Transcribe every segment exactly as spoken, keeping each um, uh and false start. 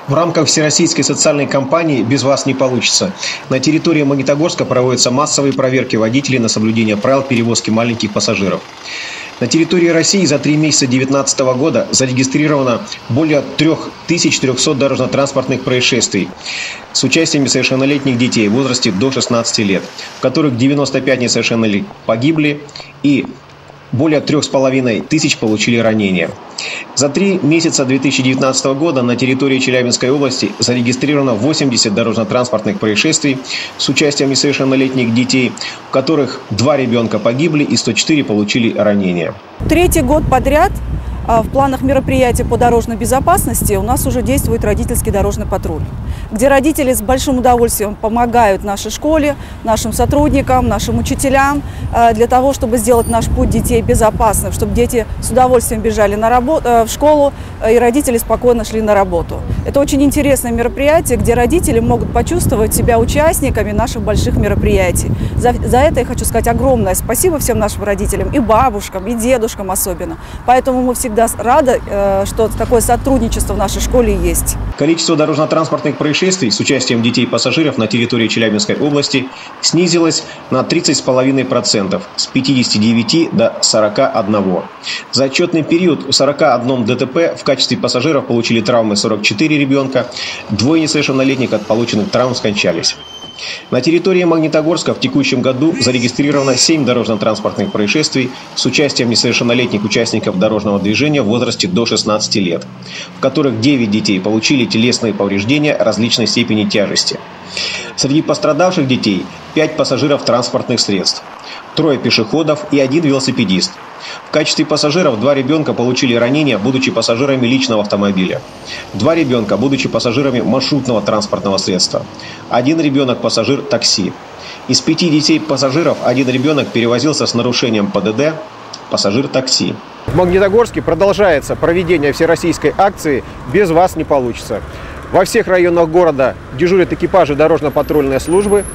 В рамках всероссийской социальной кампании «Без вас не получится» на территории Магнитогорска проводятся массовые проверки водителей на соблюдение правил перевозки маленьких пассажиров. На территории России за три месяца две тысячи девятнадцатого года зарегистрировано более трёх тысяч трёхсот дорожно-транспортных происшествий с участием несовершеннолетних детей в возрасте до шестнадцати лет, в которых девяносто пять несовершеннолетних погибли и более трех с половиной тысяч получили ранения. За три месяца две тысячи девятнадцатого года на территории Челябинской области зарегистрировано восемьдесят дорожно-транспортных происшествий с участием несовершеннолетних детей, в которых два ребенка погибли и сто четыре получили ранения. Третий год подряд в планах мероприятий по дорожной безопасности у нас уже действует родительский дорожный патруль, где родители с большим удовольствием помогают нашей школе, нашим сотрудникам, нашим учителям для того, чтобы сделать наш путь детей безопасным, чтобы дети с удовольствием бежали на работу, в школу и родители спокойно шли на работу. Это очень интересное мероприятие, где родители могут почувствовать себя участниками наших больших мероприятий. За, за это я хочу сказать огромное спасибо всем нашим родителям, и бабушкам, и дедушкам особенно. Поэтому мы всегда рады, что такое сотрудничество в нашей школе есть. Количество дорожно-транспортных происшествий с участием детей и пассажиров на территории Челябинской области снизилось на тридцать целых пять десятых процента с пятидесяти девяти до сорока одного. За отчетный период у сорока одного ДТП в качестве пассажиров получили травмы сорок четыре ребенка, двое несовершеннолетних от полученных травм скончались. На территории Магнитогорска в текущем году зарегистрировано семь дорожно-транспортных происшествий с участием несовершеннолетних участников дорожного движения в возрасте до шестнадцати лет, в которых девять детей получили телесные повреждения различной степени тяжести. Среди пострадавших детей пять пассажиров транспортных средств, трое пешеходов и один велосипедист. В качестве пассажиров два ребенка получили ранения, будучи пассажирами личного автомобиля. Два ребенка, будучи пассажирами маршрутного транспортного средства. Один ребенок – пассажир такси. Из пяти детей пассажиров один ребенок перевозился с нарушением ПДД, пассажир такси. В Магнитогорске продолжается проведение всероссийской акции «Без вас не получится». Во всех районах города дежурят экипажи дорожно-патрульной службы.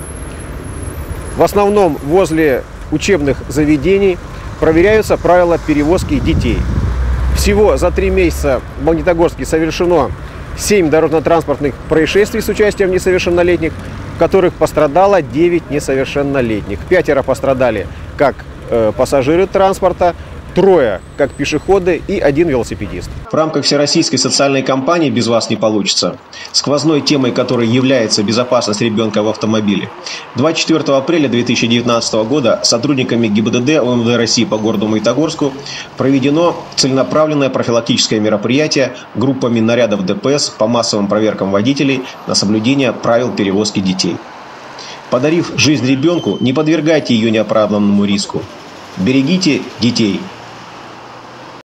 В основном возле учебных заведений проверяются правила перевозки детей. Всего за три месяца в Магнитогорске совершено семь дорожно-транспортных происшествий с участием несовершеннолетних, в которых пострадало девять несовершеннолетних. Пятеро пострадали как э, пассажиры транспорта, трое как пешеходы и один велосипедист. В рамках всероссийской социальной кампании «Без вас не получится», сквозной темой которой является безопасность ребенка в автомобиле, двадцать четвёртого апреля две тысячи девятнадцатого года сотрудниками ГИБДД УМВД России по городу Магнитогорску проведено целенаправленное профилактическое мероприятие группами нарядов ДПС по массовым проверкам водителей на соблюдение правил перевозки детей. Подарив жизнь ребенку, не подвергайте ее неоправданному риску. Берегите детей.